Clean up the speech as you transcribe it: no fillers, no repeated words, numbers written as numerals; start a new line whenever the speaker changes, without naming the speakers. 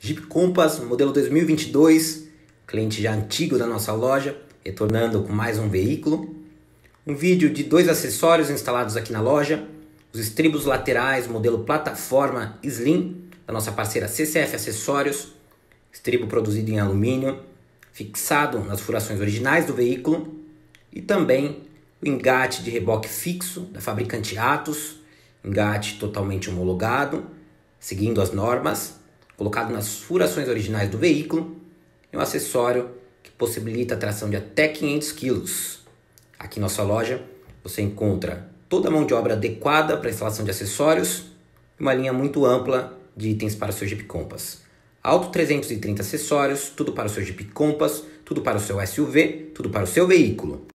Jeep Compass, modelo 2022, cliente já antigo da nossa loja, retornando com mais um veículo. Um vídeo de 2 acessórios instalados aqui na loja, os estribos laterais, modelo plataforma Slim, da nossa parceira CCF Acessórios, estribo produzido em alumínio, fixado nas furações originais do veículo, e também o engate de reboque fixo da fabricante Atos, engate totalmente homologado, seguindo as normas, colocado nas furações originais do veículo, e um acessório que possibilita a tração de até 500 kg. Aqui em nossa loja você encontra toda a mão de obra adequada para a instalação de acessórios e uma linha muito ampla de itens para o seu Jeep Compass. Alto 330 acessórios, tudo para o seu Jeep Compass, tudo para o seu SUV, tudo para o seu veículo.